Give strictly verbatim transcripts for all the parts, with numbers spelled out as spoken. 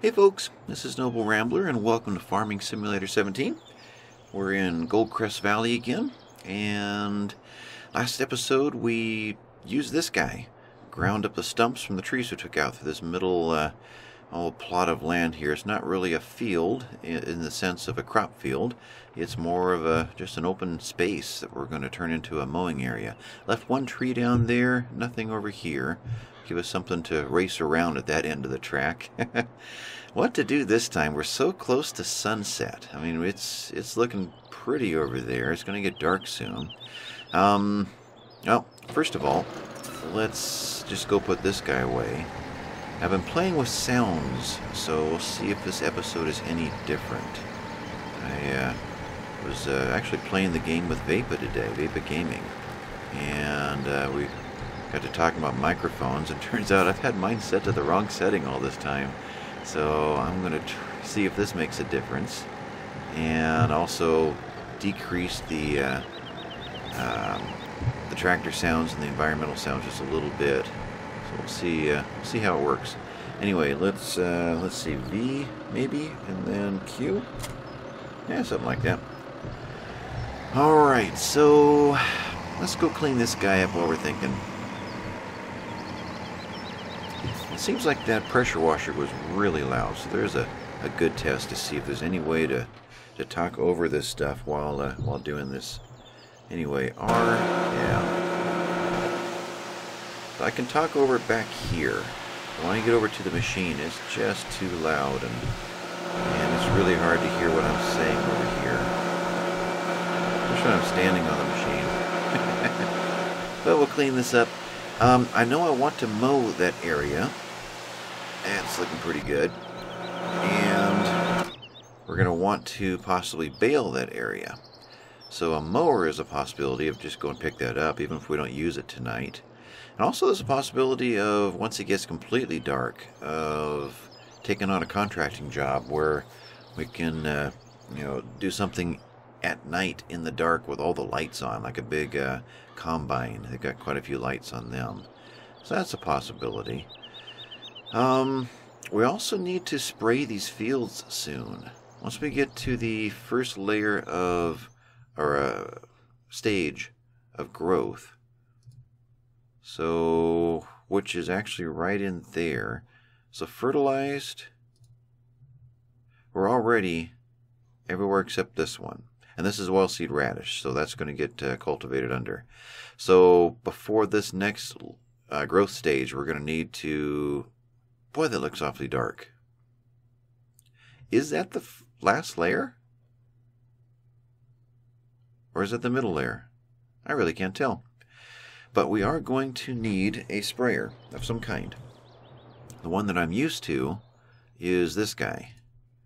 Hey folks, this is Noble Rambler and welcome to Farming Simulator seventeen. We're in Goldcrest Valley again, and last episode we used this guy. Ground up the stumps from the trees we took out through this middle uh, oh, plot of land here. It's not really a field in the sense of a crop field. It's more of a just an open space that we're going to turn into a mowing area. Left one tree down there, nothing over here. Give us something to race around at that end of the track. What to do this time? We're so close to sunset. I mean, it's it's looking pretty over there. It's going to get dark soon. Um, well, first of all, let's just go put this guy away. I've been playing with sounds, so we'll see if this episode is any different. I uh, was uh, actually playing the game with Vapa today, Vapa Gaming, and uh, we got to talking about microphones, and turns out I've had mine set to the wrong setting all this time. So I'm going to see if this makes a difference, and also decrease the uh, um, the tractor sounds and the environmental sounds just a little bit. So we'll see uh, see how it works. Anyway, let's uh, let's see, V maybe, and then Q. Yeah, something like that. All right, so let's go clean this guy up while we're thinking. It seems like that pressure washer was really loud, so there's a, a good test to see if there's any way to, to talk over this stuff while uh, while doing this. Anyway, R, yeah. So I can talk over it back here. But when I get over to the machine, it's just too loud, and, and it's really hard to hear what I'm saying over here. Especially when I'm standing on the machine. But we'll clean this up. Um, I know I want to mow that area. And it's looking pretty good. And we're going to want to possibly bale that area. So a mower is a possibility of just going to pick that up, even if we don't use it tonight. And also there's a possibility of, once it gets completely dark, of taking on a contracting job where we can, uh, you know, do something at night in the dark with all the lights on, like a big uh, combine. They've got quite a few lights on them. So that's a possibility. Um, we also need to spray these fields soon. Once we get to the first layer of, or uh, stage of growth, so, which is actually right in there. So fertilized, we're already everywhere except this one. And this is oilseed radish, so that's going to get uh, cultivated under. So before this next uh, growth stage, we're going to need to... Boy, that looks awfully dark. Is that the f last layer? Or is it the middle layer? I really can't tell. But we are going to need a sprayer of some kind. The one that I'm used to is this guy.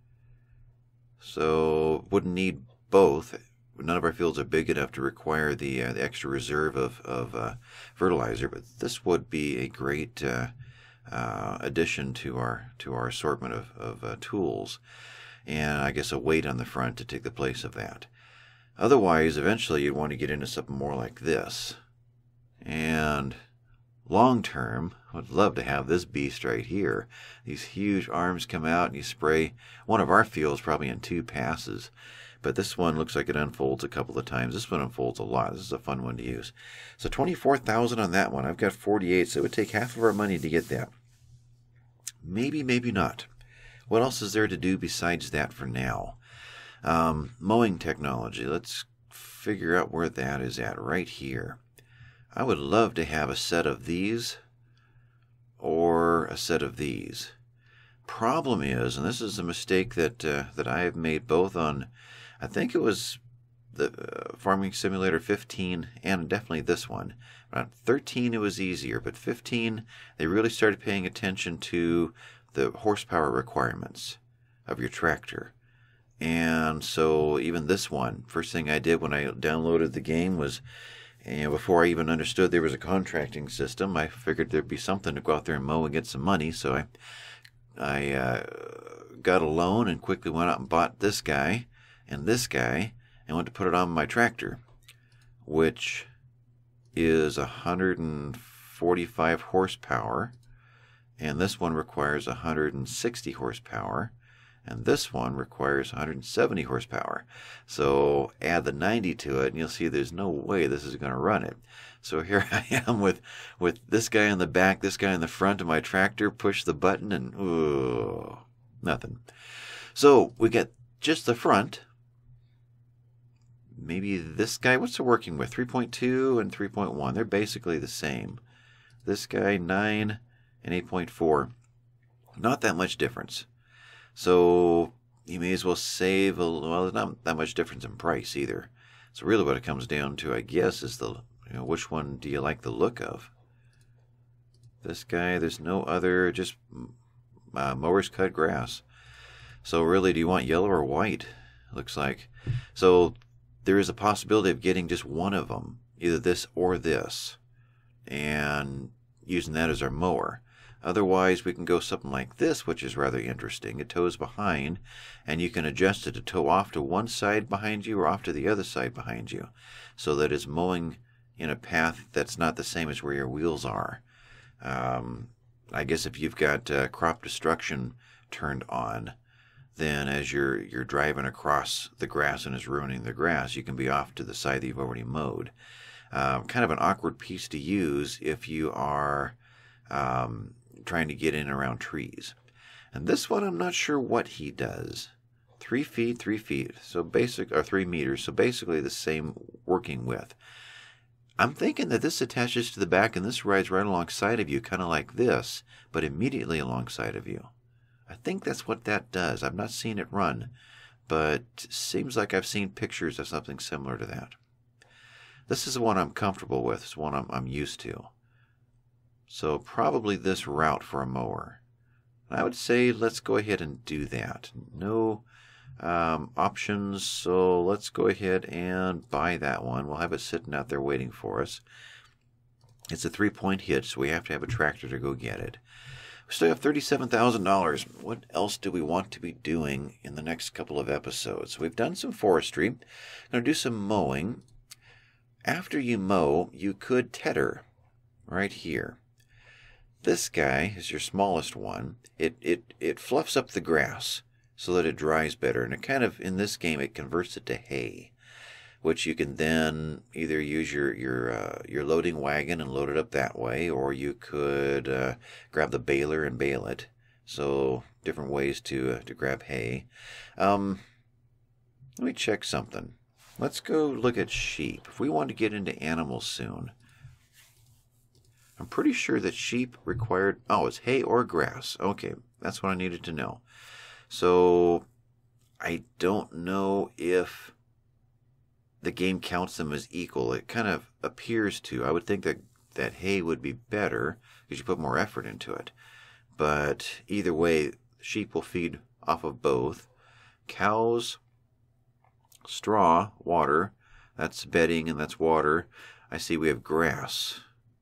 So wouldn't need both. None of our fields are big enough to require the, uh, the extra reserve of, of uh, fertilizer, but this would be a great uh, uh, addition to our to our assortment of, of uh, tools, and I guess a weight on the front to take the place of that. Otherwise, eventually you'd want to get into something more like this. And long term, I'd love to have this beast right here. These huge arms come out and you spray one of our fields probably in two passes. But this one looks like it unfolds a couple of times. This one unfolds a lot. This is a fun one to use. So twenty-four thousand on that one. I've got forty-eight, so it would take half of our money to get that. Maybe, maybe not. What else is there to do besides that for now? Um, mowing technology. Let's figure out where that is at right here. I would love to have a set of these or a set of these. Problem is, and this is a mistake that uh, that I have made both on, I think it was the uh, Farming Simulator fifteen and definitely this one. On thirteen it was easier, but fifteen they really started paying attention to the horsepower requirements of your tractor. And so even this one, first thing I did when I downloaded the game was, and before I even understood there was a contracting system, I figured there'd be something to go out there and mow and get some money. So I, I uh, got a loan and quickly went out and bought this guy and this guy and went to put it on my tractor, which is one hundred forty-five horsepower and this one requires one hundred sixty horsepower, and this one requires one hundred seventy horsepower. So add the ninety to it, and you'll see there's no way this is going to run it. So here I am with, with this guy in the back, this guy in the front of my tractor, push the button, and ooh, nothing. So we get just the front. Maybe this guy, what's it working with? three point two and three point one. They're basically the same. This guy, nine and eight point four. Not that much difference. So you may as well save a well, there's not that much difference in price either. So really what it comes down to, I guess, is the, you know, which one do you like the look of? This guy, there's no other, just uh, mowers cut grass. So really, do you want yellow or white? Looks like. So there is a possibility of getting just one of them, either this or this, and using that as our mower. Otherwise, we can go something like this, which is rather interesting. It tows behind, and you can adjust it to tow off to one side behind you or off to the other side behind you, so that it's mowing in a path that's not the same as where your wheels are. Um, I guess if you've got uh, crop destruction turned on, then as you're you're driving across the grass and it's ruining the grass, you can be off to the side that you've already mowed. Um, kind of an awkward piece to use if you are um, trying to get in and around trees. And this one, I'm not sure what he does. Three feet, three feet, so basic, or three meters, so basically the same working width. I'm thinking that this attaches to the back and this rides right alongside of you, kind of like this, but immediately alongside of you. I think that's what that does. I've not seen it run, but it seems like I've seen pictures of something similar to that. This is the one I'm comfortable with. It's one I'm, I'm used to. So probably this route for a mower. I would say let's go ahead and do that. No um, options, so let's go ahead and buy that one. We'll have it sitting out there waiting for us. It's a three-point hitch, so we have to have a tractor to go get it. We still have thirty-seven thousand dollars. What else do we want to be doing in the next couple of episodes? We've done some forestry. I'm going to do some mowing. After you mow, you could tedder right here. This guy is your smallest one. It, it, it fluffs up the grass so that it dries better. And it kind of, in this game, it converts it to hay, which you can then either use your your uh, your loading wagon and load it up that way, or you could uh, grab the baler and bale it. So different ways to uh, to grab hay. Um, let me check something. Let's go look at sheep. If we want to get into animals soon, I'm pretty sure that sheep required, oh, it's hay or grass. Okay, that's what I needed to know. So I don't know if the game counts them as equal. It kind of appears to. I would think that, that hay would be better because you put more effort into it. But either way, sheep will feed off of both. Cows, straw, water, that's bedding and that's water. I see we have grass.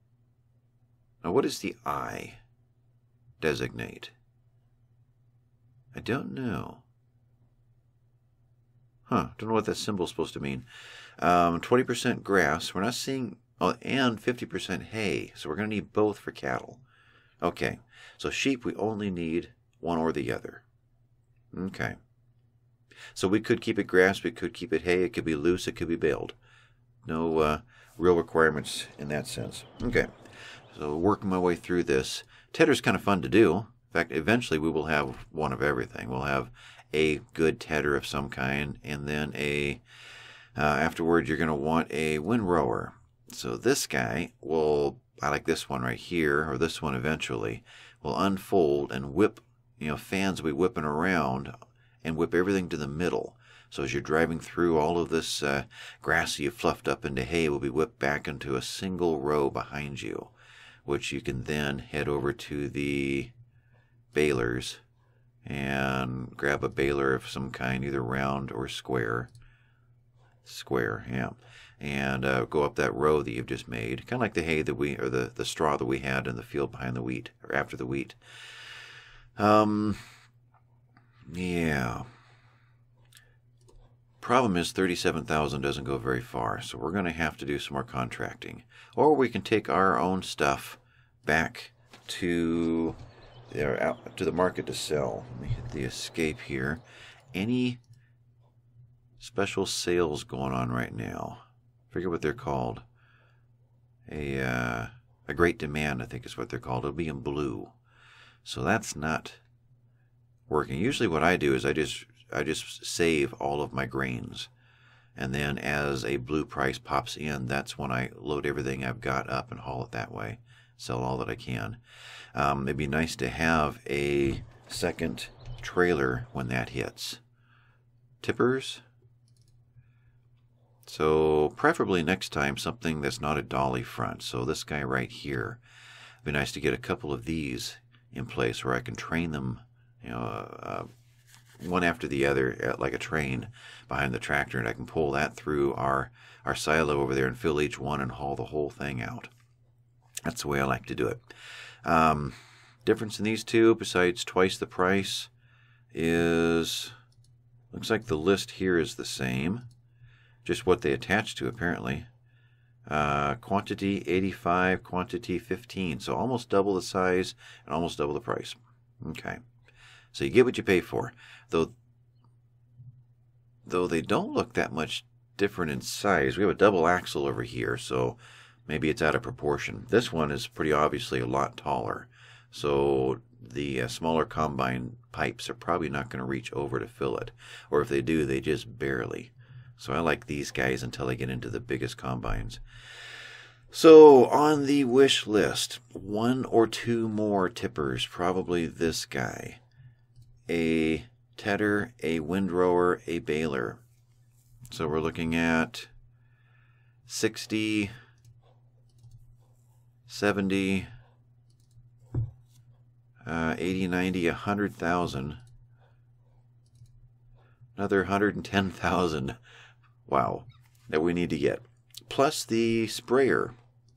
Now what does the I designate? I don't know. Huh, don't know what that symbol's supposed to mean. Um, twenty percent grass. We're not seeing, oh, and fifty percent hay. So we're going to need both for cattle. Okay, so sheep, we only need one or the other. Okay. So we could keep it grass, we could keep it hay, it could be loose, it could be baled. No uh, real requirements in that sense. Okay, so working my way through this. Tedder's kind of fun to do. In fact, eventually we will have one of everything. We'll have a good tedder of some kind, and then a, uh, afterward you're going to want a windrower. So this guy will, I like this one right here, or this one eventually, will unfold and whip, you know, fans will be whipping around and whip everything to the middle. So as you're driving through, all of this uh, grass you fluffed up into hay will be whipped back into a single row behind you, which you can then head over to the balers and grab a baler of some kind, either round or square. Square, yeah. And uh, go up that row that you've just made, kind of like the hay that we, or the, the straw that we had in the field behind the wheat, or after the wheat. Um, yeah. Problem is thirty-seven thousand doesn't go very far, so we're going to have to do some more contracting. Or we can take our own stuff back to they're out to the market to sell. Let me hit the escape here. Any special sales going on right now? I forget what they're called. A uh, a great demand, I think is what they're called. It'll be in blue. So that's not working. Usually what I do is I just I just save all of my grains. And then as a blue price pops in, that's when I load everything I've got up and haul it that way. Sell all that I can. Um, it'd be nice to have a second trailer when that hits. Tippers. So preferably next time something that's not a dolly front. So this guy right here. It'd be nice to get a couple of these in place where I can train them, you know, uh, one after the other, like a train behind the tractor, and I can pull that through our, our silo over there and fill each one and haul the whole thing out. That's the way I like to do it. Um, difference in these two, besides twice the price, is, looks like the list here is the same. Just what they attach to, apparently. Uh, quantity eighty-five, quantity fifteen. So almost double the size and almost double the price. Okay. So you get what you pay for. Though, though they don't look that much different in size. We have a double axle over here, so maybe it's out of proportion. This one is pretty obviously a lot taller. So the uh, smaller combine pipes are probably not going to reach over to fill it. Or if they do, they just barely. So I like these guys until I get into the biggest combines. So on the wish list, one or two more tippers, probably this guy. A tedder, a windrower, a baler. So we're looking at sixty, seventy, uh, eighty, ninety, one hundred thousand. Another one hundred ten thousand. Wow, that we need to get. Plus the sprayer.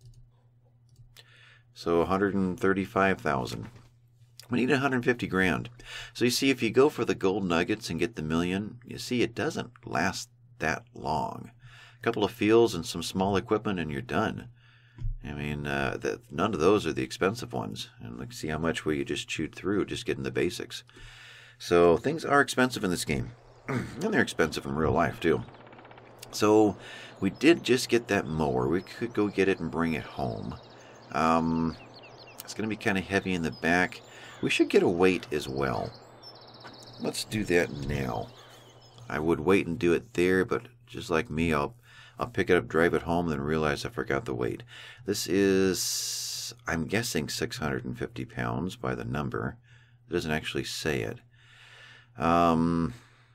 So one hundred thirty-five thousand. We need one hundred fifty grand. So you see, if you go for the gold nuggets and get the million, you see it doesn't last that long. A couple of fields and some small equipment and you're done. I mean, uh, the, none of those are the expensive ones. And let's see how much we just chewed through just getting the basics. So things are expensive in this game. And they're expensive in real life too. So we did just get that mower. We could go get it and bring it home. Um, it's going to be kind of heavy in the back. We should get a weight as well. Let's do that now. I would wait and do it there, but just like me, I'll I'll pick it up, drive it home, then realize I forgot the weight. This is, I'm guessing, six hundred fifty pounds by the number. It doesn't actually say it. Um,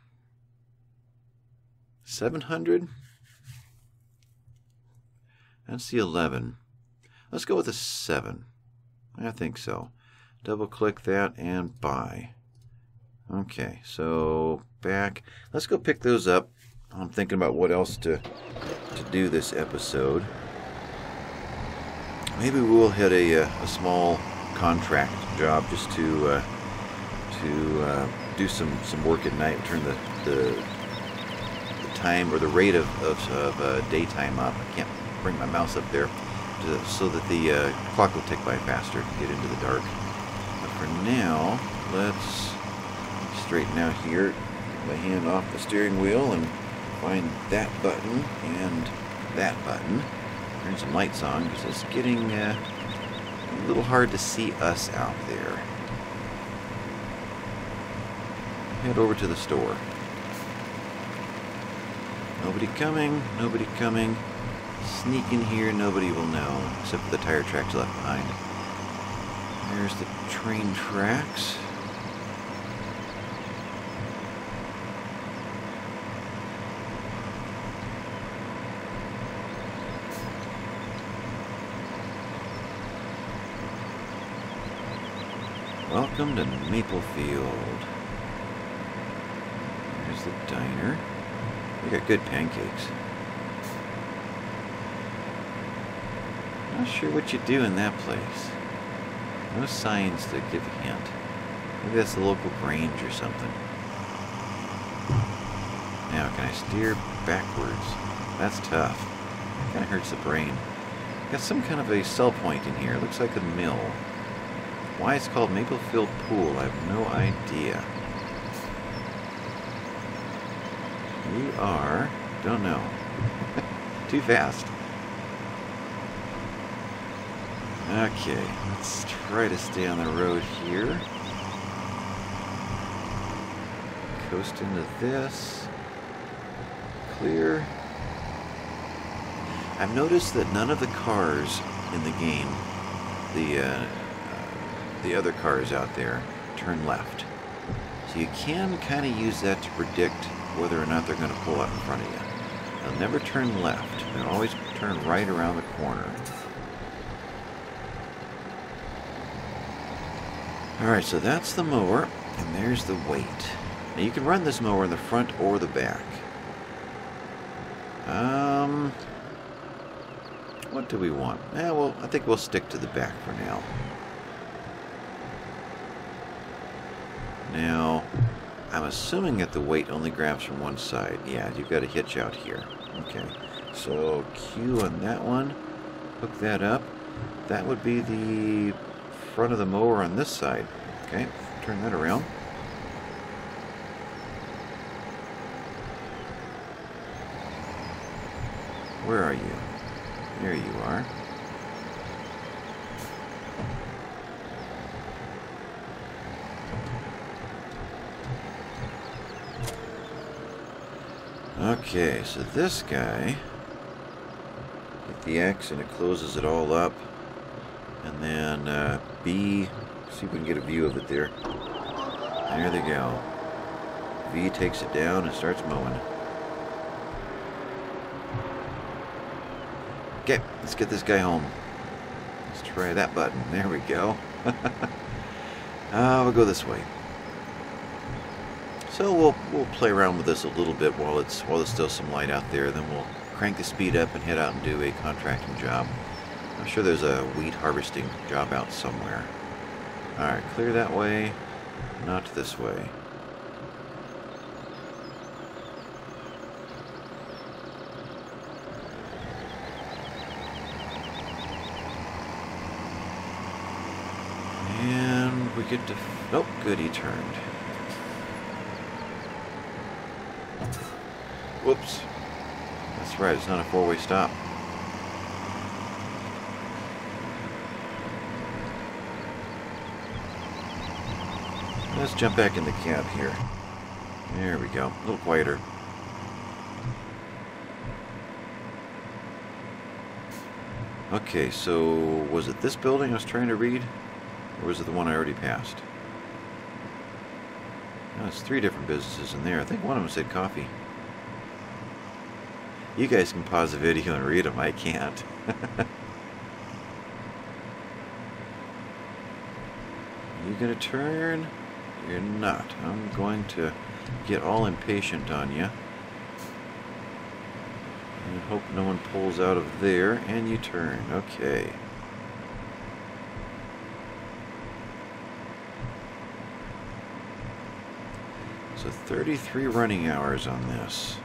seven hundred? That's the eleven. Let's go with a seven. I think so. Double click that and buy. Okay, so back. Let's go pick those up. I'm thinking about what else to to do this episode. Maybe we'll hit a, a small contract job just to uh, to uh, do some, some work at night. Turn the, the the time or the rate of of, of uh, daytime up. I can't bring my mouse up there to, so that the uh, clock will tick by faster to get into the dark. But for now, let's straighten out here. Get my hand off the steering wheel and find that button and that button. Turn some lights on because it's getting uh, a little hard to see us out there. Head over to the store. Nobody coming, nobody coming. Sneak in here, nobody will know, except for the tire tracks left behind. There's the train tracks. Welcome to Maplefield. There's the diner. They got good pancakes. Not sure what you do in that place. No signs to give a hint. Maybe that's the local Grange or something. Now, can I steer backwards? That's tough. Kind of hurts the brain. Got some kind of a sell point in here. Looks like a mill. Why it's called Maplefield Pool, I have no idea. We are, don't know. Too fast. Okay, let's try to stay on the road here. Coast into this. Clear. I've noticed that none of the cars in the game, the uh, uh, the other cars out there, turn left. So you can kind of use that to predict whether or not they're going to pull out in front of you. They'll never turn left. They'll always turn right around the corner. Alright, so that's the mower, and there's the weight. Now you can run this mower in the front or the back. Um, what do we want? Eh, well, I think we'll stick to the back for now. Now, I'm assuming that the weight only grabs from one side. Yeah, you've got a hitch out here. Okay, so Q on that one. Hook that up. That would be the front of the mower on this side. Okay, turn that around. Where are you? There you are. Okay, so this guy, hit the X and it closes it all up. And then uh, B, see if we can get a view of it there. There they go. V takes it down and starts mowing. Okay, let's get this guy home. Let's try that button. There we go. uh, we'll go this way. So we'll we'll play around with this a little bit while it's while there's still some light out there. Then we'll crank the speed up and head out and do a contracting job. I'm sure there's a wheat harvesting job out somewhere. All right, clear that way, not this way. And we get to... Nope, good, he turned. Whoops. That's right, it's not a four-way stop. Let's jump back in the cab here. There we go, a little quieter. Okay, so was it this building I was trying to read? Or was it the one I already passed? No, it's three different businesses in there. I think one of them said coffee. You guys can pause the video and read them. I can't. You gonna turn? You're not. I'm going to get all impatient on you. And hope no one pulls out of there. And you turn. Okay. So thirty-three running hours on this.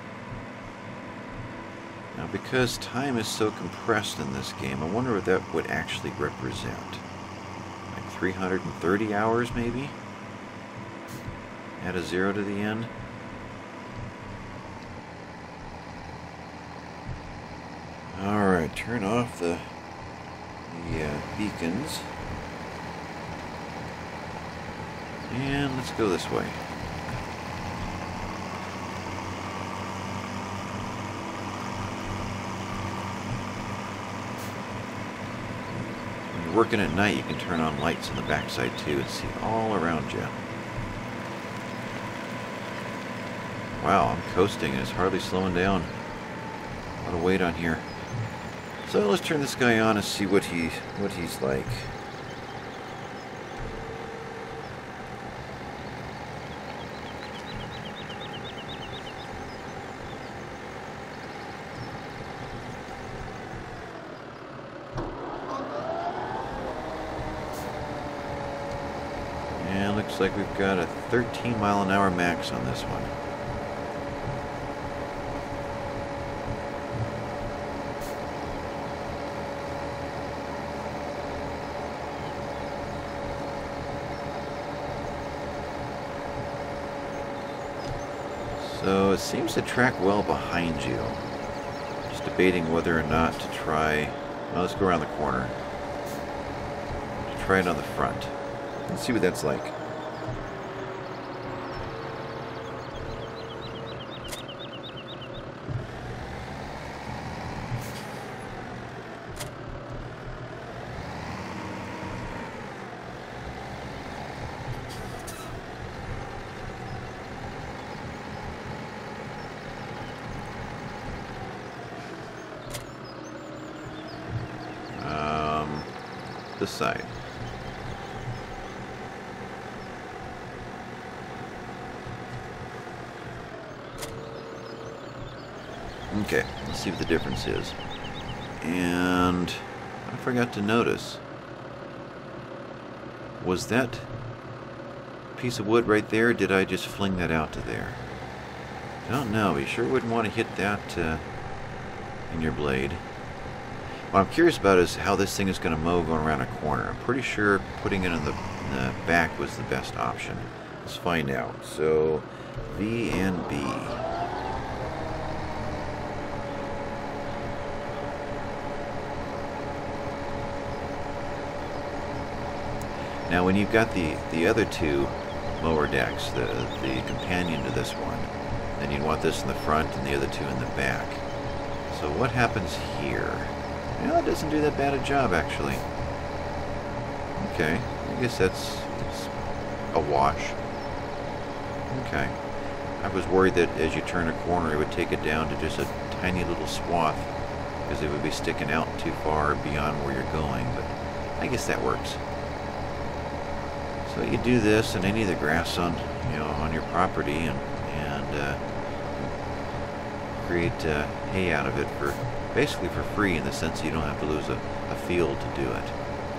Now, because time is so compressed in this game, I wonder what that would actually represent. Like three hundred thirty hours, maybe? Add a zero to the end. Alright, turn off the, the uh, beacons. And let's go this way. Working at night, you can turn on lights on the backside too and see all around you. Wow, I'm coasting and it's hardly slowing down. A lot of weight on here. So let's turn this guy on and see what he what he's like. And looks like we've got a thirteen mile an hour max on this one. So it seems to track well behind you. Just debating whether or not to try... Well, let's go around the corner. To try it on the front. Let's see what that's like. This side. Okay, let's see what the difference is. And I forgot to notice. Was that piece of wood right there, or did I just fling that out to there? I don't know. You sure wouldn't want to hit that uh, in your blade. What I'm curious about is how this thing is going to mow going around a corner. I'm pretty sure putting it in the, in the back was the best option. Let's find out. So, V and B. Now when you've got the, the other two mower decks, the, the companion to this one, then you'd want this in the front and the other two in the back. So what happens here? Well, it doesn't do that bad a job, actually. Okay, I guess that's, that's a wash. Okay. I was worried that as you turn a corner, it would take it down to just a tiny little swath, because it would be sticking out too far beyond where you're going, but I guess that works. So you do this and any of the grass on, you know, on your property, and and uh, create uh, hay out of it for basically for free, in the sense that you don't have to lose a, a field to do it.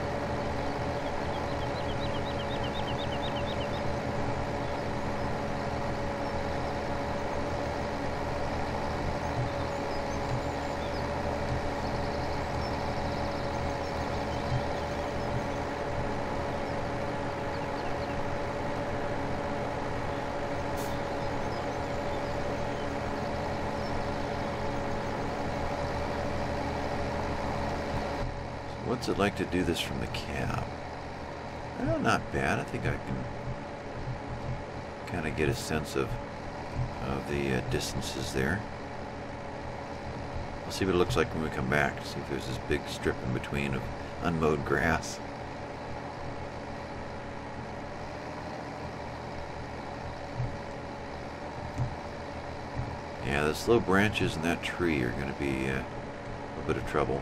What's it like to do this from the cab? Well, not bad. I think I can kind of get a sense of, of the uh, distances there. We'll see what it looks like when we come back. See if there's this big strip in between of unmowed grass. Yeah, the slow branches in that tree are going to be uh, a bit of trouble.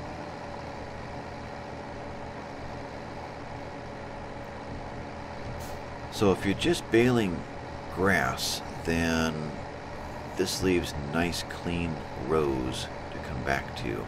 So if you're just baling grass, then this leaves nice clean rows to come back to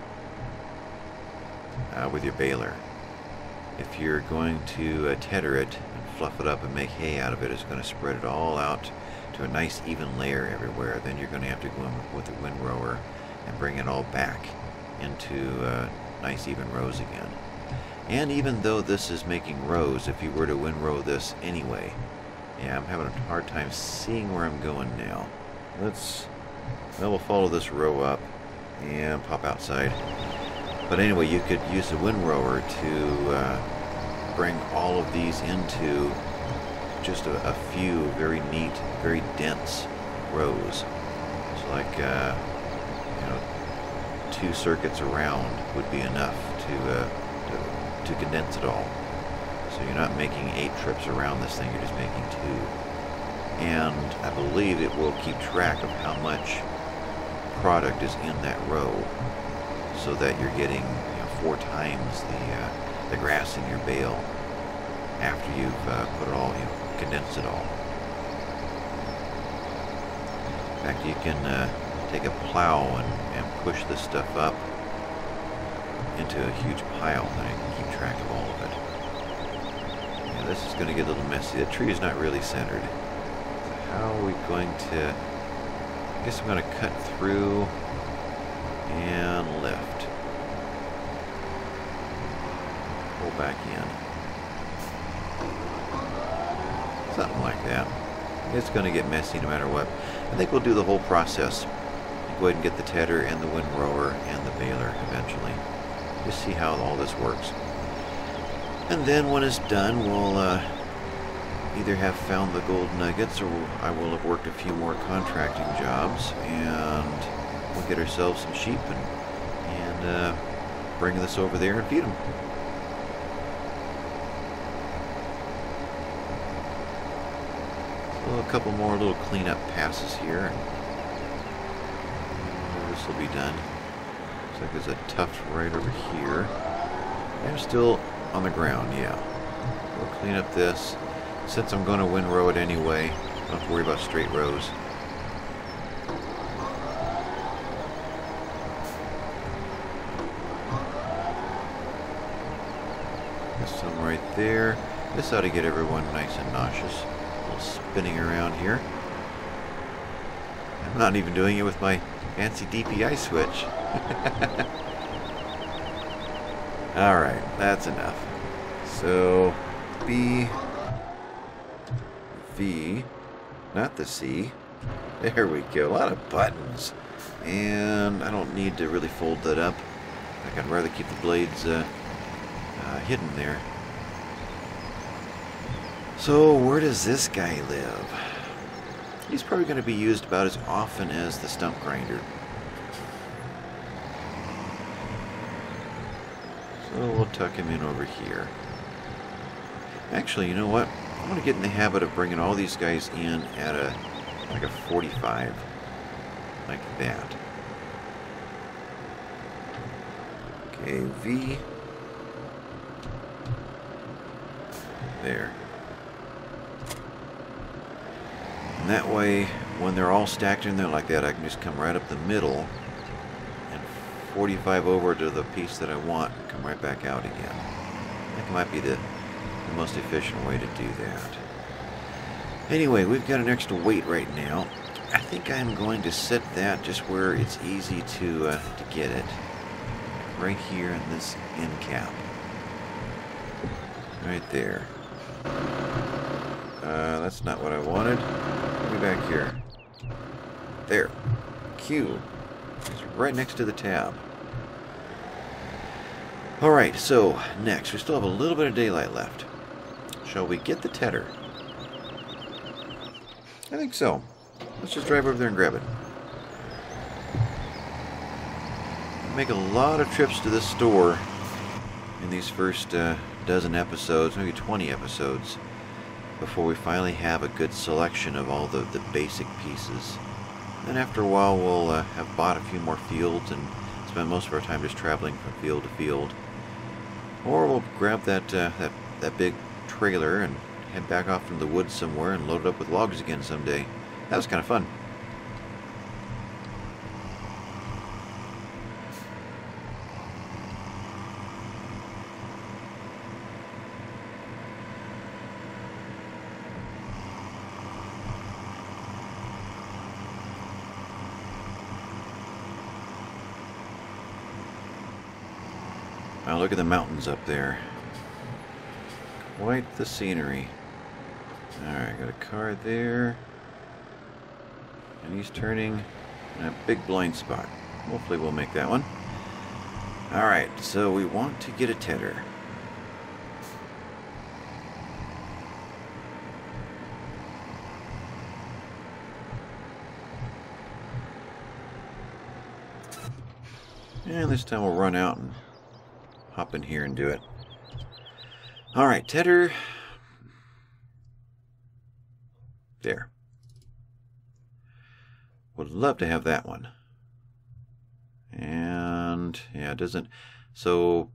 uh, with your baler. If you're going to uh, tether it and fluff it up and make hay out of it, it's going to spread it all out to a nice even layer everywhere. Then you're going to have to go in with a windrower and bring it all back into uh, nice even rows again. And even though this is making rows, if you were to windrow this anyway, yeah, I'm having a hard time seeing where I'm going now. Let's, well, we'll follow this row up and pop outside. But anyway, you could use a windrower to uh, bring all of these into just a, a few very neat, very dense rows. So like, uh, you know, two circuits around would be enough to, uh, to to condense it all. So you're not making eight trips around this thing, you're just making two. And I believe it will keep track of how much product is in that row, so that you're getting, you know, four times the uh, the grass in your bale after you've uh, put it all, you know, condensed it all. In fact, you can uh, take a plow and, and push this stuff up into a huge pile, and you can keep track of all of it. Yeah, this is going to get a little messy. The tree is not really centered. So how are we going to... I guess I'm going to cut through and left. Pull back in. Something like that. It's going to get messy no matter what. I think we'll do the whole process. Go ahead and get the tedder and the windrower and the baler eventually. Just see how all this works. And then when it's done, we'll uh, either have found the gold nuggets, or I will have worked a few more contracting jobs, and we'll get ourselves some sheep and, and uh, bring this over there and feed them. So a couple more little cleanup passes here. This will be done. Looks like there's a tuft right over here. I'm still on the ground, yeah. We'll clean up this. Since I'm going to windrow it anyway, don't have to worry about straight rows. There's some right there. This ought to get everyone nice and nauseous. A little spinning around here. I'm not even doing it with my fancy D P I switch. Alright, that's enough. So, B, V, not the C. There we go. A lot of buttons. And I don't need to really fold that up. I think I'd rather keep the blades uh, uh, hidden there. So, where does this guy live? He's probably going to be used about as often as the stump grinder. So we'll tuck him in over here. Actually, you know what? I'm going to get in the habit of bringing all these guys in at a like a forty-five, like that. Okay, V. There. And that way, when they're all stacked in there like that, I can just come right up the middle and forty-five over to the piece that I want and come right back out again. I think it might be the, the most efficient way to do that. Anyway, we've got an extra weight right now. I think I'm going to set that just where it's easy to, uh, to get it. Right here in this end cap. Right there. Uh, that's not what I wanted. Let me back here. There. Q. It's right next to the tab. Alright, so next, we still have a little bit of daylight left. Shall we get the tedder? I think so. Let's just drive over there and grab it. Make a lot of trips to this store in these first uh, dozen episodes, maybe twenty episodes, before we finally have a good selection of all the, the basic pieces. Then after a while we'll uh, have bought a few more fields and spend most of our time just traveling from field to field. Or we'll grab that, uh, that, that big trailer and head back off into the woods somewhere and load it up with logs again someday. That was kind of fun. Wow, look at the mountains up there. Quite the scenery. Alright, got a car there. And he's turning in a big blind spot. Hopefully we'll make that one. Alright, so we want to get a tedder. And this time we'll run out and hop in here and do it. Alright, tedder. There. Would love to have that one. And yeah, it doesn't. So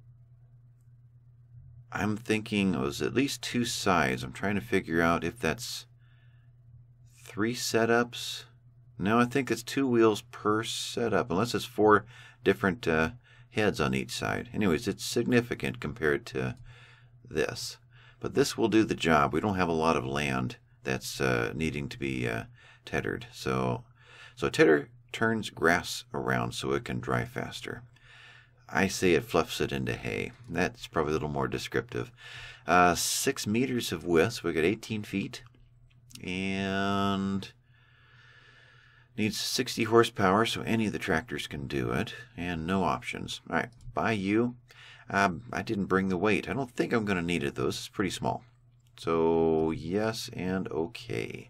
I'm thinking it was at least two sides. I'm trying to figure out if that's three setups. No, I think it's two wheels per setup, unless it's four different uh, heads on each side. Anyways, it's significant compared to this. But this will do the job. We don't have a lot of land that's uh, needing to be uh, teddered. So, so a tedder turns grass around so it can dry faster. I say it fluffs it into hay. That's probably a little more descriptive. Uh, six meters of width, so we got eighteen feet. And Needs sixty horsepower, so any of the tractors can do it, and no options. All right, buy you. Um, I didn't bring the weight. I don't think I'm going to need it, though. This is pretty small. So, yes and okay.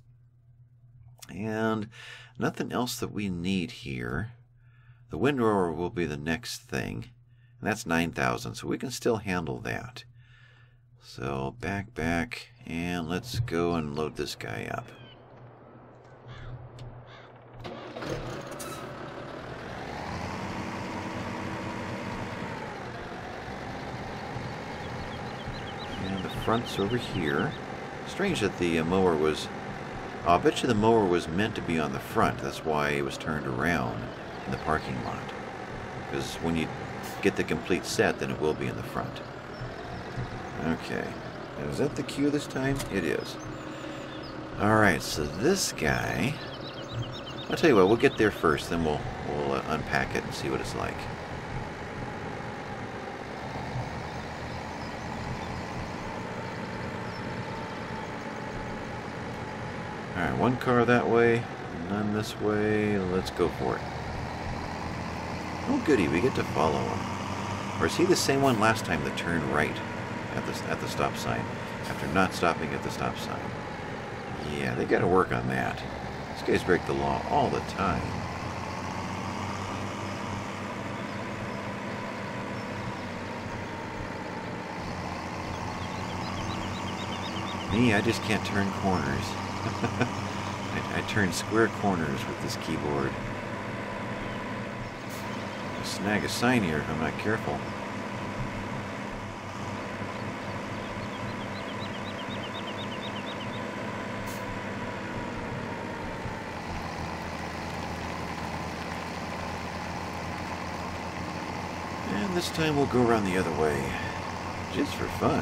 And nothing else that we need here. The windrower will be the next thing. And that's nine thousand, so we can still handle that. So, back, back, and let's go and load this guy up. And the front's over here. Strange that the uh, mower was... Oh, I bet you the mower was meant to be on the front. That's why it was turned around in the parking lot. Because when you get the complete set, then it will be in the front. Okay. Now, is that the queue this time? It is. Alright, so this guy... I'll tell you what, we'll get there first, then we'll, we'll uh, unpack it and see what it's like. Alright, one car that way, none this way. Let's go for it. Oh goody, we get to follow him. Or is he the same one last time that turned right at the, at the stop sign after not stopping at the stop sign? Yeah, they got to work on that. These guys break the law all the time. Me, I just can't turn corners. I, I turn square corners with this keyboard. I'll snag a sign here if I'm not careful. And this time we'll go around the other way, just for fun.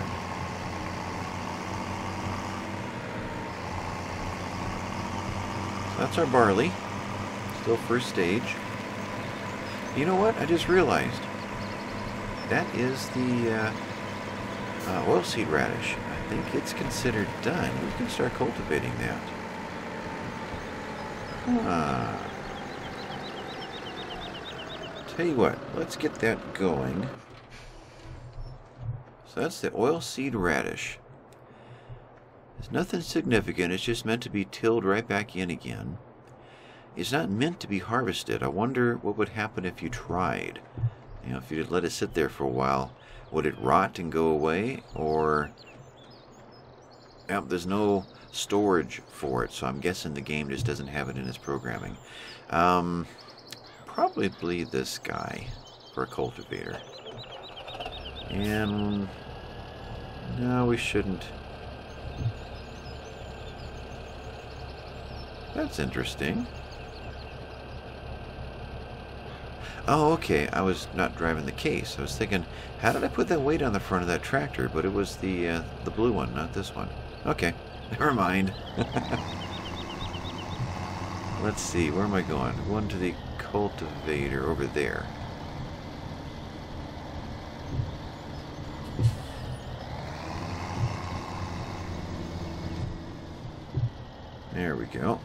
That's our barley. Still first stage. You know what? I just realized. That is the uh, uh, oilseed radish. I think it's considered done. We can start cultivating that. Ah. Tell you what, let's get that going. So that's the oilseed radish. It's nothing significant, it's just meant to be tilled right back in again. It's not meant to be harvested. I wonder what would happen if you tried. You know, if you let it sit there for a while, would it rot and go away? Or, yep, there's no storage for it, so I'm guessing the game just doesn't have it in its programming. Um, probably this guy for a cultivator. And, no, we shouldn't. That's interesting. Oh, okay. I was not driving the case. I was thinking, how did I put that weight on the front of that tractor? But it was the uh, the blue one, not this one. Okay, never mind. Let's see. Where am I going? Going to the cultivator over there. There we go.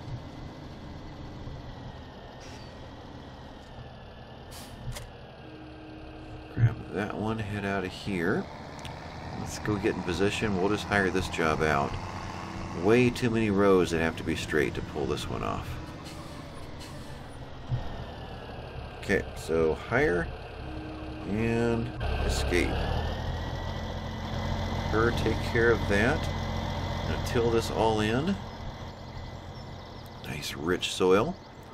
Grab that one, head out of here. Let's go get in position. We'll just hire this job out. Way too many rows that have to be straight to pull this one off. Okay, so hire and escape. Her take care of that. Now till this all in. Nice rich soil.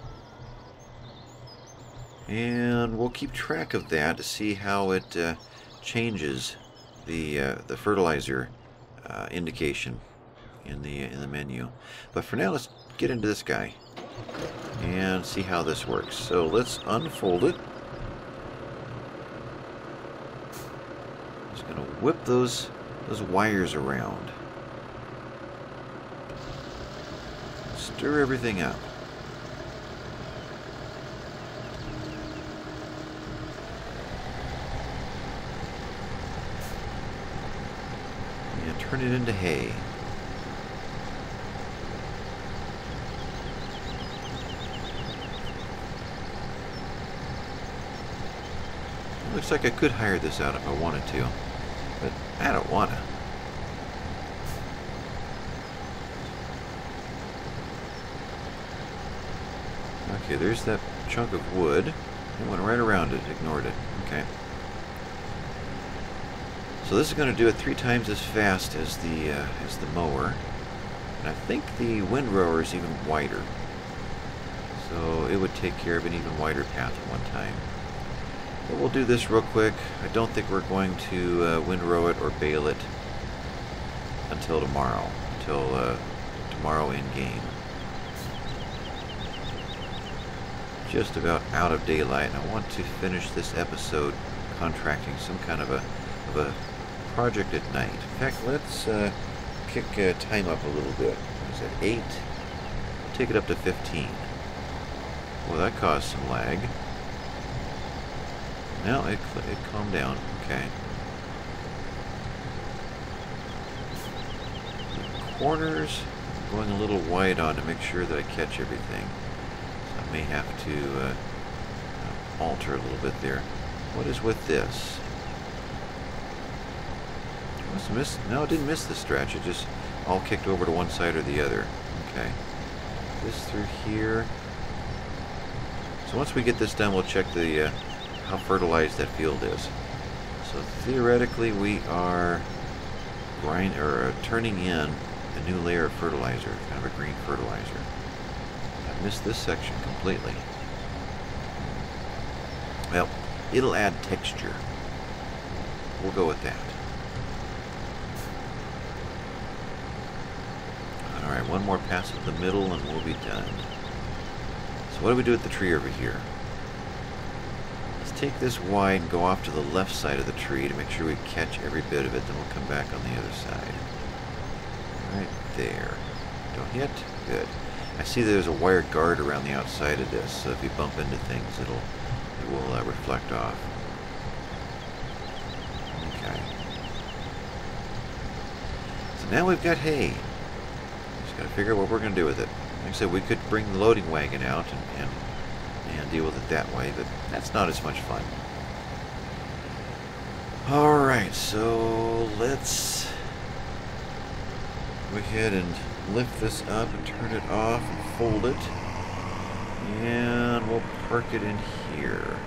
And we'll keep track of that to see how it uh, changes the uh, the fertilizer uh, indication in the in the menu. But for now, let's get into this guy and see how this works. So let's unfold it. Just gonna whip those those wires around. Stir everything up. And turn it into hay. Looks like I could hire this out if I wanted to, but I don't want to. Okay, there's that chunk of wood. It went right around it, ignored it. Okay. So this is going to do it three times as fast as the uh, as the mower. And I think the windrower is even wider. So it would take care of an even wider path at one time. But we'll do this real quick. I don't think we're going to uh, windrow it or bale it until tomorrow. Until uh, tomorrow in game. Just about out of daylight, and I want to finish this episode contracting some kind of a of a project at night. In fact, let's uh, kick uh, time up a little bit. Is it eight? We'll take it up to fifteen. Well, that caused some lag. No, it it calmed down. Okay. The corners, I'm going a little wide on to make sure that I catch everything. I may have to uh, alter a little bit there. What is with this? I must have missed. No, it didn't miss the stretch. It just all kicked over to one side or the other. Okay. This through here. So once we get this done, we'll check the uh, how fertilized that field is. So theoretically, we are grind or uh, turning in a new layer of fertilizer, kind of a green fertilizer. I missed this section completely. Well, it'll add texture. We'll go with that. Alright, one more pass up the middle and we'll be done. So what do we do with the tree over here? Let's take this wide and go off to the left side of the tree to make sure we catch every bit of it, then we'll come back on the other side. Right there. Don't hit? Good. I see there's a wire guard around the outside of this, so if you bump into things, it'll it will uh, reflect off. Okay. So now we've got hay. Just got to figure out what we're going to do with it. Like I said, we could bring the loading wagon out and, and and deal with it that way, but that's not as much fun. All right, so let's go ahead and lift this up and turn it off and fold it, and we'll park it in here.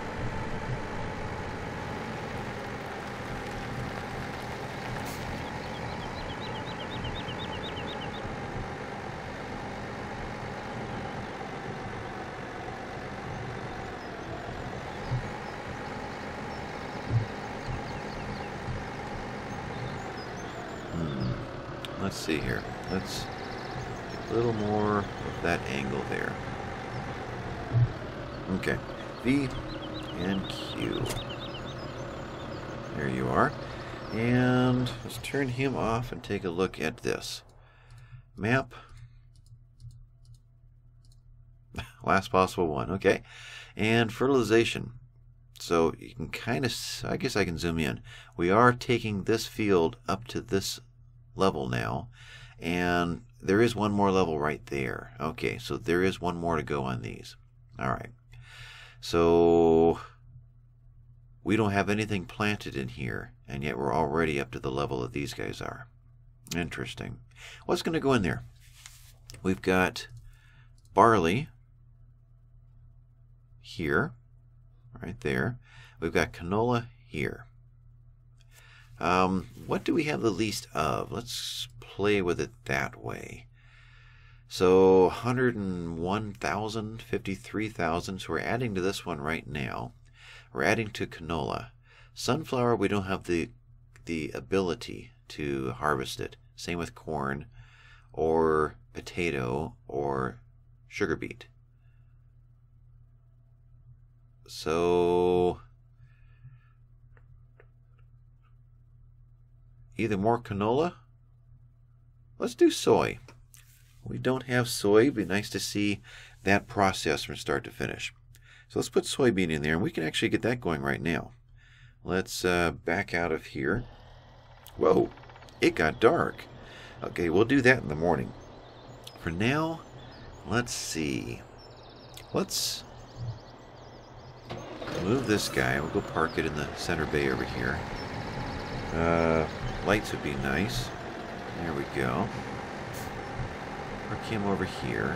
Hmm. Let's see here. Let's a little more of that angle there. Okay, V and Q. There you are. And let's turn him off and take a look at this. Map. Last possible one. Okay. And fertilization. So you can kind of, I guess I can zoom in. We are taking this field up to this level now. And there is one more level right there. Okay, so there is one more to go on these. All right. So we don't have anything planted in here, and yet we're already up to the level that these guys are. Interesting. What's going to go in there? We've got barley here, right there. We've got canola here. Um, what do we have the least of? Let's play with it that way. So one hundred one thousand, fifty-three thousand. So we're adding to this one right now. We're adding to canola. Sunflower, we don't have the the ability to harvest it. Same with corn or potato or sugar beet. So either more canola. Let's do soy. We don't have soy. It'd be nice to see that process from start to finish. So let's put soybean in there, and we can actually get that going right now. Let's uh, back out of here. Whoa, it got dark. Okay, we'll do that in the morning. For now, let's see. Let's move this guy. We'll go park it in the center bay over here. Uh, lights would be nice. There we go. Park him over here.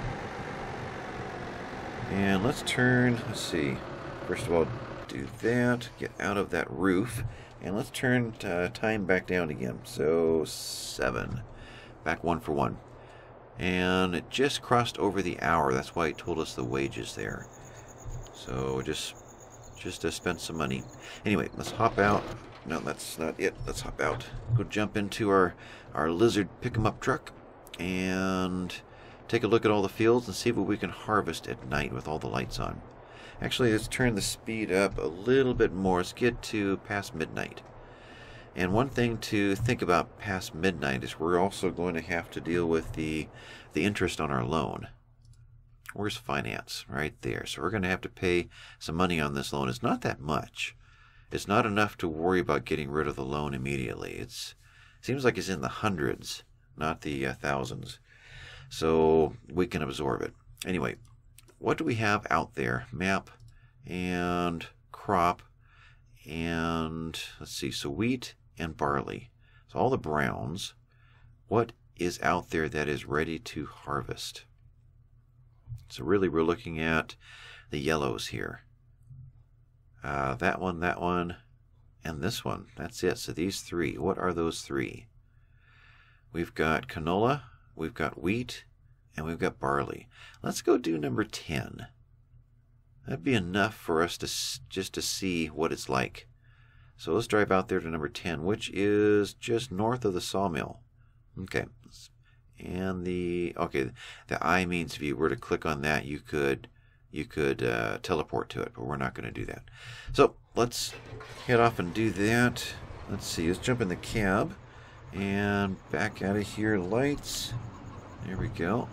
And let's turn, let's see. First of all, do that. Get out of that roof. And let's turn uh, time back down again. So, seven. Back one for one. And it just crossed over the hour. That's why it told us the wages there. So, just, just to spend some money. Anyway, let's hop out. No, that's not it. Let's hop out. Go jump into our, our lizard pick-em-up truck. And take a look at all the fields and see what we can harvest at night with all the lights on. Actually, let's turn the speed up a little bit more. Let's get to past midnight. And one thing to think about past midnight is we're also going to have to deal with the, the interest on our loan. Where's finance? Right there. So we're going to have to pay some money on this loan. It's not that much. It's not enough to worry about getting rid of the loan immediately. It's, it seems like it's in the hundreds, not the uh, thousands. So we can absorb it. Anyway, what do we have out there? Map and crop and, let's see, so wheat and barley. So all the browns. What is out there that is ready to harvest? So really we're looking at the yellows here. Uh, that one, that one, and this one. That's it. So these three. What are those three? We've got canola, we've got wheat, and we've got barley. Let's go do number ten. That'd be enough for us to just to see what it's like. So let's drive out there to number ten, which is just north of the sawmill. Okay. And the okay, the I means if you were to click on that, you could you could uh, teleport to it, but we're not going to do that. So let's head off and do that. Let's see. Let's jump in the cab and back out of here. Lights. There we go.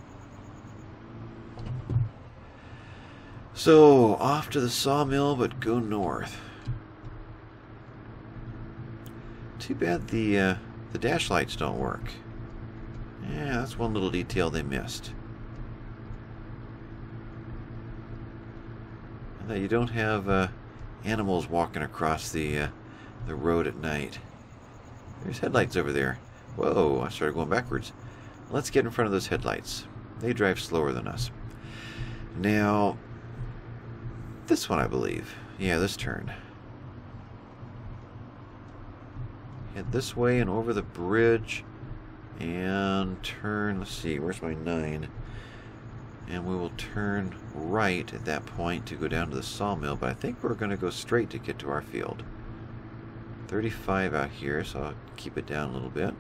So, off to the sawmill, but go north. Too bad the uh, the dash lights don't work. Yeah, that's one little detail they missed. And that you don't have uh, animals walking across the uh, the road at night. There's headlights over there. Whoa, I started going backwards. Let's get in front of those headlights. They drive slower than us. Now, this one, I believe. Yeah, this turn. Head this way and over the bridge. And turn, let's see, where's my nine? And we will turn right at that point to go down to the sawmill. But I think we're going to go straight to get to our field. thirty-five out here, so I'll keep it down a little bit.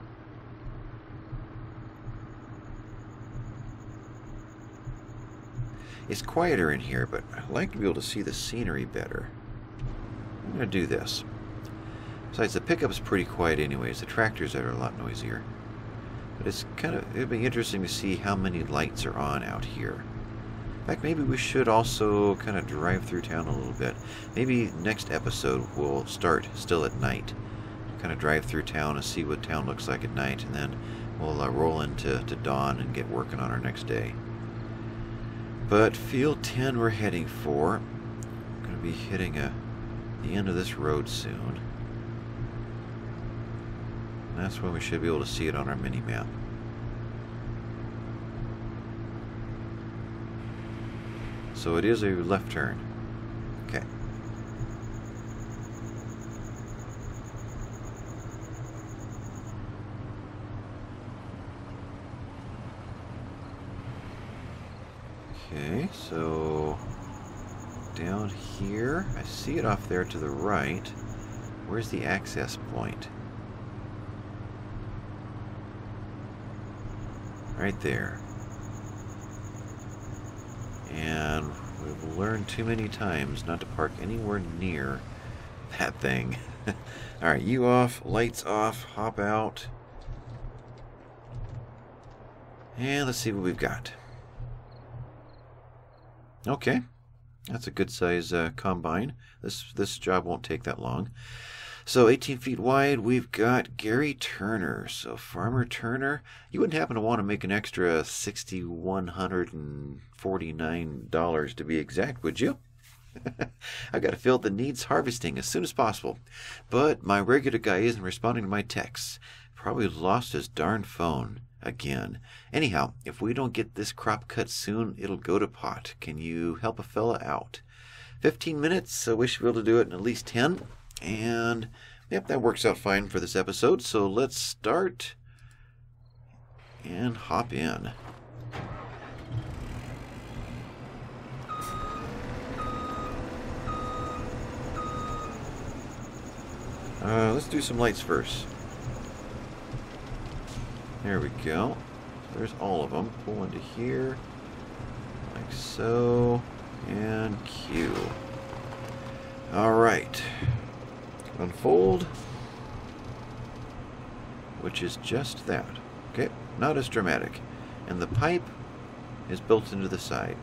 It's quieter in here, but I'd like to be able to see the scenery better. I'm going to do this. Besides, the pickup's pretty quiet anyways. The tractors are a lot noisier. But it's kind of, it'd be interesting to see how many lights are on out here. In fact, maybe we should also kind of drive through town a little bit. Maybe next episode we'll start still at night. Kind of drive through town and see what town looks like at night, and then we'll uh, roll into to dawn and get working on our next day. But field ten we're heading for. We're going to be hitting a, the end of this road soon. And that's when we should be able to see it on our mini-map. So it is a left turn. Okay. Okay, so down here, I see it off there to the right. Where's the access point? Right there. And we've learned too many times not to park anywhere near that thing. Alright, you off, lights off, hop out. And let's see what we've got. Okay, that's a good size uh, combine. This this job won't take that long. So eighteen feet wide, we've got Gary Turner. So Farmer Turner, you wouldn't happen to want to make an extra six thousand one hundred forty-nine dollars to be exact, would you? I've got a field that needs harvesting as soon as possible. But my regular guy isn't responding to my texts. Probably lost his darn phone again. Anyhow, if we don't get this crop cut soon, it'll go to pot. Can you help a fella out? fifteen minutes, so we should be able to do it in at least ten. And, yep, that works out fine for this episode. So let's start and hop in. Uh, let's do some lights first. There we go. There's all of them. Pull into here, like so, and Q. All right. Unfold, which is just that. Okay, not as dramatic. And the pipe is built into the side.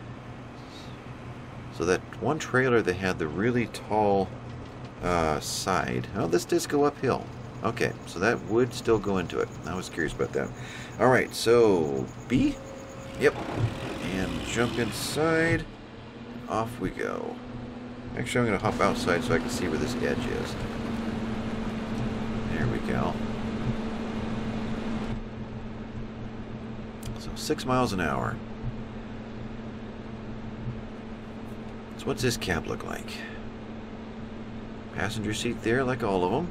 So that one trailer that had the really tall uh, side. Oh, this does go uphill. Okay, so that would still go into it. I was curious about that. All right, so B. Yep. And jump inside. Off we go. Actually, I'm going to hop outside so I can see where this edge is. There we go. So six miles an hour. So what's this cab look like? Passenger seat there, like all of them.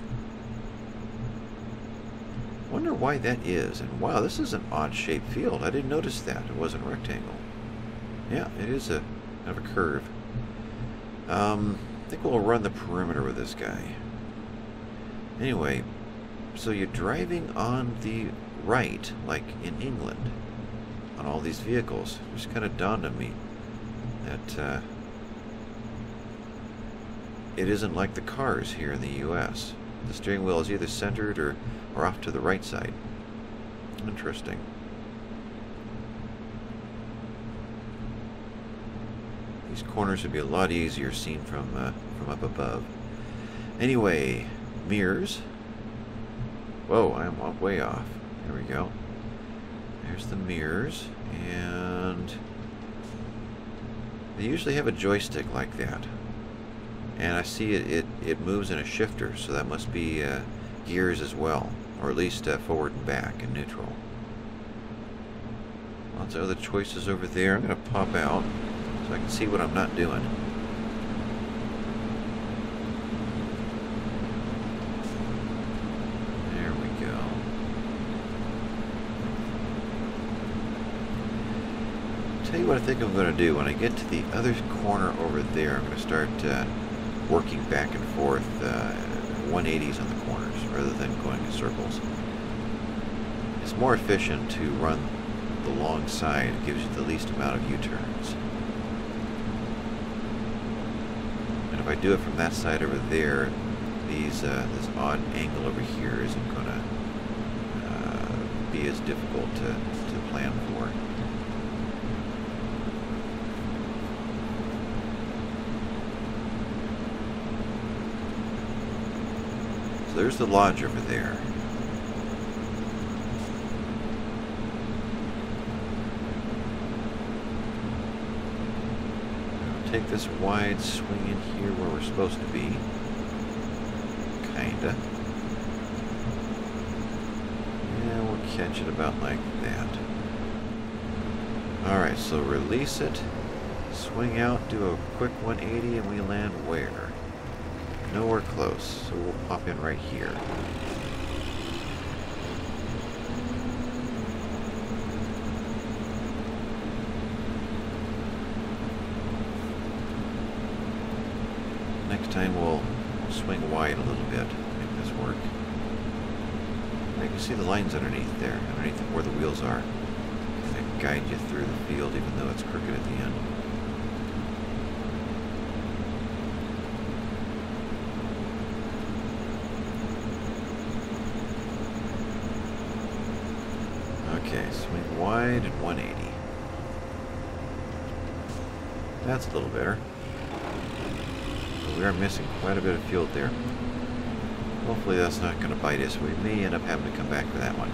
Wonder why that is. And wow, this is an odd-shaped field. I didn't notice that. It wasn't a rectangle. Yeah, it is a kind of a curve. Um, I think we'll run the perimeter with this guy. Anyway, so you're driving on the right, like in England, on all these vehicles. It just kind of dawned on me that uh, it isn't like the cars here in the U S The steering wheel is either centered or, or off to the right side. Interesting. These corners would be a lot easier seen from uh, from up above. Anyway, mirrors. Whoa, I'm up way off. There we go. There's the mirrors, and they usually have a joystick like that. And I see it, it, it moves in a shifter, so that must be uh, gears as well, or at least uh, forward and back and neutral. Lots of other choices over there. I'm going to pop out so I can see what I'm not doing. There we go. Tell you what I think I'm going to do. When I get to the other corner over there, I'm going to start uh, working back and forth uh, one eighties on the corners rather than going in circles. It's more efficient to run the long side. It gives you the least amount of U-turns. And if I do it from that side over there, these uh, this odd angle over here isn't going to uh, be as difficult to, to plan for. There's the lodge over there. I'll take this wide swing in here where we're supposed to be. Kinda. Yeah, we'll catch it about like that. Alright, so release it, swing out, do a quick one eighty, and we land where? Nowhere close, so we'll pop in right here. Next time we'll, we'll swing wide a little bit, make this work. You can see the lines underneath there, underneath where the wheels are. They guide you through the field even though it's crooked at the end. Okay, swing wide and one eighty. That's a little better. But we are missing quite a bit of field there. Hopefully that's not going to bite us. We may end up having to come back for that one.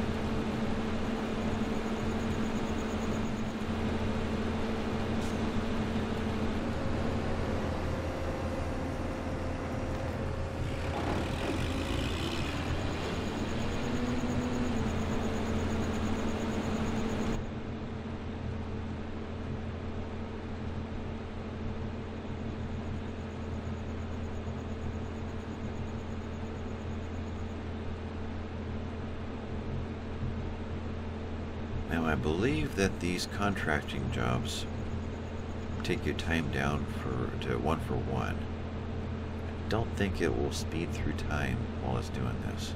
I believe that these contracting jobs take your time down for to one for one. I don't think it will speed through time while it's doing this.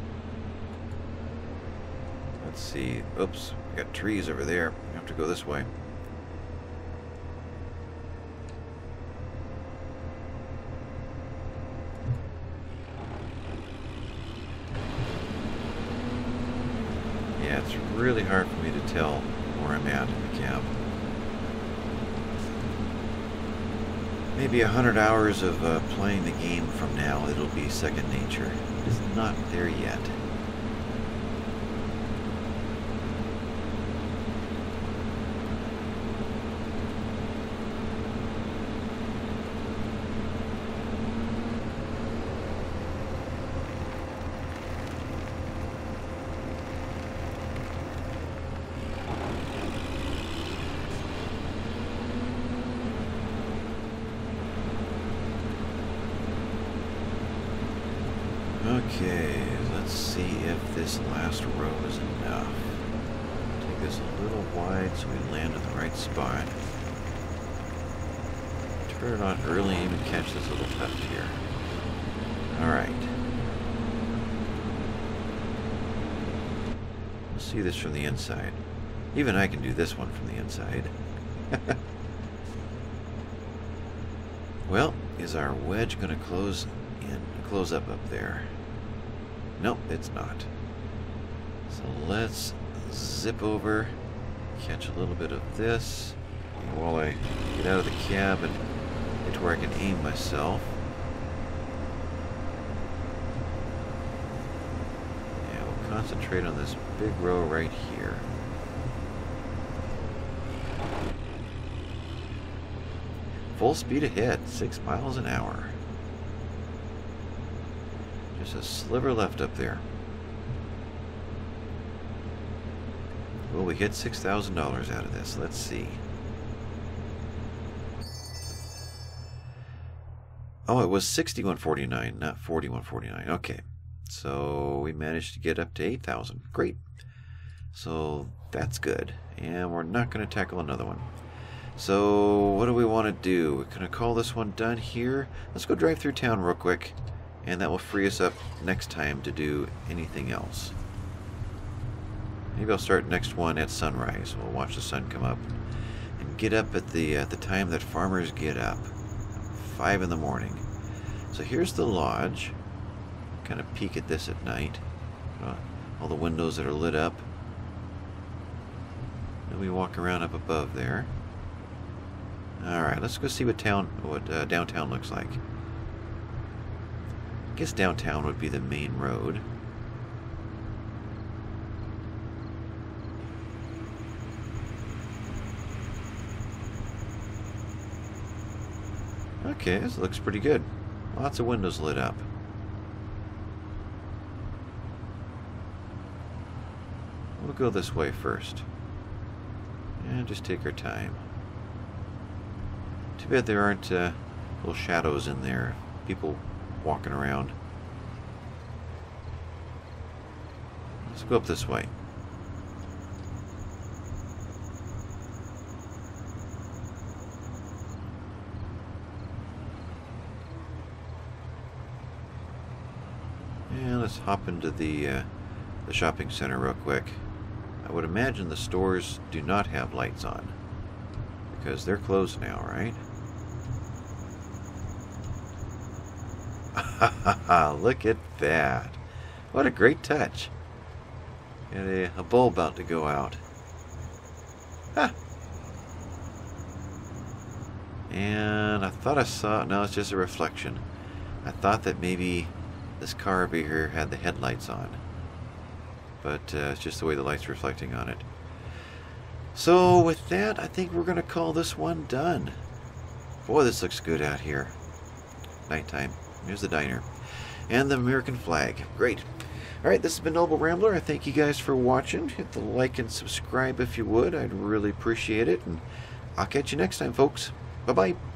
Let's see. Oops, we got trees over there. We have to go this way. Yeah, it's really hard for me to tell where I'm at in the cab. Maybe a hundred hours of uh, playing the game from now, it'll be second nature. It's not there yet. Okay, let's see if this last row is enough. Take this a little wide so we land in the right spot. Turn it on early and even catch this little left here. Alright. We'll see this from the inside. Even I can do this one from the inside. Well, is our wedge going to close in, close up up there? Nope, it's not. So let's zip over, catch a little bit of this while I get out of the cab and get to where I can aim myself. Yeah, we'll concentrate on this big row right here. Full speed ahead, six miles an hour. Just a sliver left up there. Will we hit six thousand dollars out of this? Let's see. Oh, it was sixty-one forty-nine, not forty-one forty-nine. Okay, so we managed to get up to eight thousand. Great. So that's good. And we're not going to tackle another one. So what do we want to do? We're going to call this one done here. Let's go drive through town real quick. And that will free us up next time to do anything else. Maybe I'll start next one at sunrise. We'll watch the sun come up and get up at the at the time that farmers get up, five in the morning. So here's the lodge. Kind of peek at this at night. Uh, all the windows that are lit up. Then we walk around up above there. All right, let's go see what town, what uh, downtown looks like. I guess downtown would be the main road. Okay, this looks pretty good. Lots of windows lit up. We'll go this way first. And just take our time. Too bad there aren't uh, little shadows in there. People walking around. Let's go up this way. And let's hop into the uh, the shopping center real quick. I would imagine the stores do not have lights on because they're closed now, right? Look at that. What a great touch. Got a, a bulb about to go out. Ah. And I thought I saw, no, it's just a reflection. I thought that maybe this car over here had the headlights on. But uh, it's just the way the light's reflecting on it. So with that, I think we're going to call this one done. Boy, this looks good out here. Nighttime. Here's the diner. And the American flag. Great. Alright, this has been Noble Rambler. I thank you guys for watching. Hit the like and subscribe if you would. I'd really appreciate it. And I'll catch you next time, folks. Bye-bye.